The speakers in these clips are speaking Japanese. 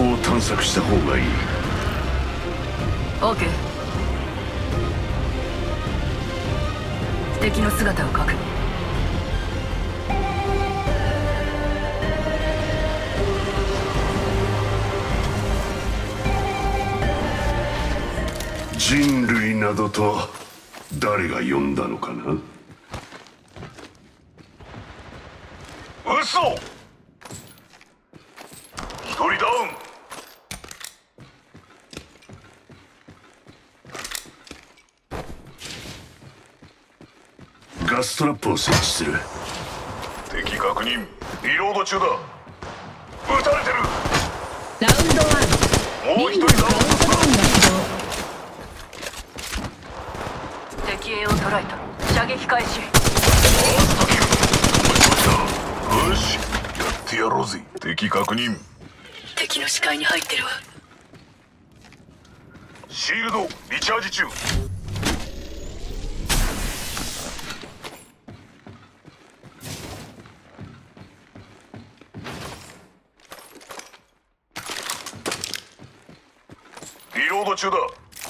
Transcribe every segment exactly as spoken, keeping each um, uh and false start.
こを探索した方がいい。 オーケー。敵の姿を確認。 人類などと誰が呼んだのかな。 嘘。一人ダウン。 ガストラップを設置する。 敵確認。リロード中だ。撃たれてる。 ラウンドワン。 もう一人ダウンさせた。 敵影を捉えた。射撃開始。 ファーストキル。思い越した。よし、やってやろうぜ。敵確認。 敵の視界に入ってるわ。 シールドリチャージ中。リロード中だ。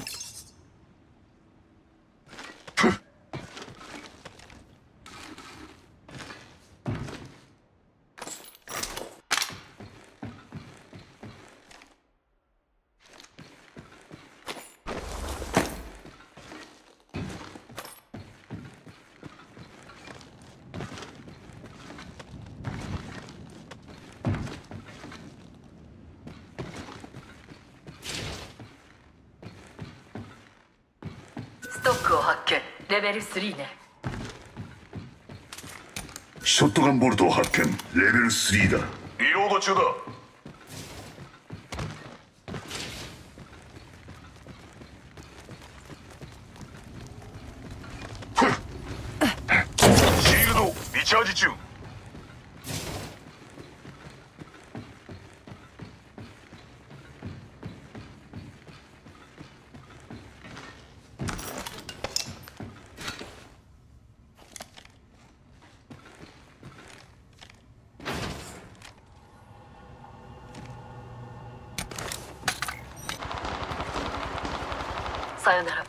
ストックを発見。レベルスリーね。 ショットガンボルトを発見。レベルスリーだ。 リロード中だ。シールドリチャージ中。 さよなら。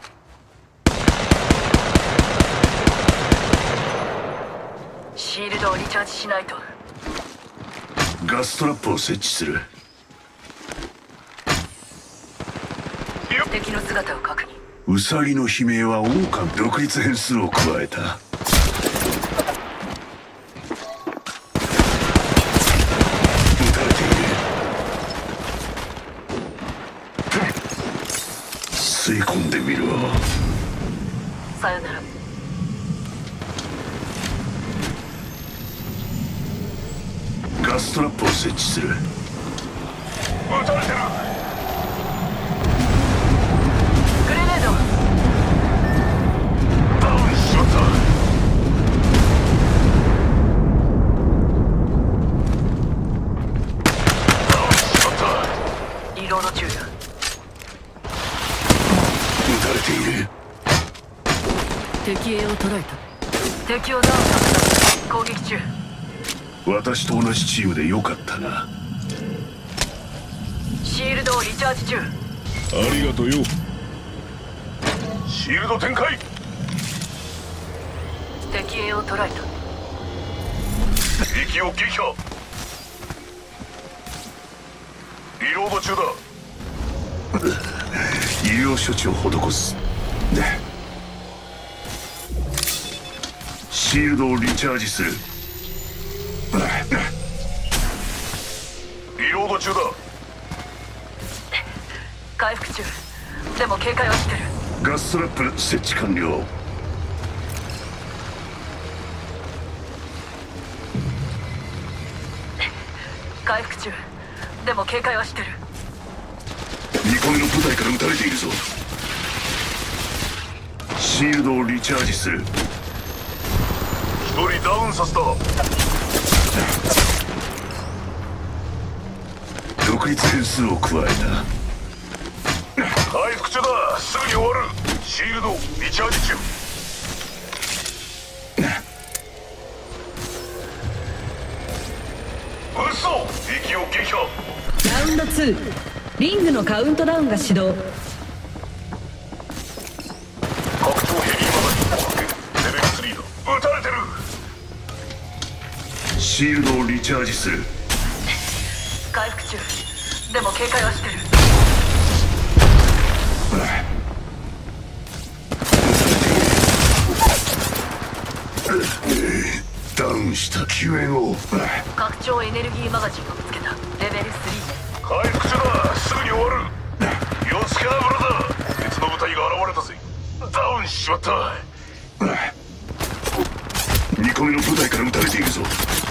シールドをリチャージしないと。 ガストラップを設置する。 敵の姿を確認。 ウサギの悲鳴は狼。独立変数を加えた。撃たれている。吸い込んでみろ。 さよなら。 ガストラップを設置する。 撃たれてる。 グレネード。 ダウンしまった。ダウンしまった。 リロード中だ。 撃たれている。 敵影を捉えた。敵をダウンさせた。攻撃中。 私と同じチームでよかったな。 シールドをリチャージ中。 ありがとよ。 シールド展開。 敵影を捉えた。 敵を撃破。リロード中だ。 医療処置を施す。シールドをリチャージする。 リロード中だ。 回復中。でも警戒はしてる。 ガストラップ設置完了。 回復中。でも警戒はしてる。 にこめの部隊から撃たれているぞ。シールドをリチャージする。 一人ダウンさせた。 独立変数を加えた。 回復中だ。すぐに終わる。シールドリチャージ中。嘘。敵を撃破。 ララウンドツー、リングのカウントダウンが始動。 拡張ヘリーマガジンを発見。レベルスリーだ。撃たれてる。 シールドをリチャージする。 回復中。でも警戒はしてる。 ダウンした救援を。 拡張エネルギーマガジンを見つけた。レベルスリー。 回復中だ。すぐに終わる。気をつけなブラザー。別の部隊が現れたぜ。ダウンしちまった。 にこめの部隊から撃たれているぞ。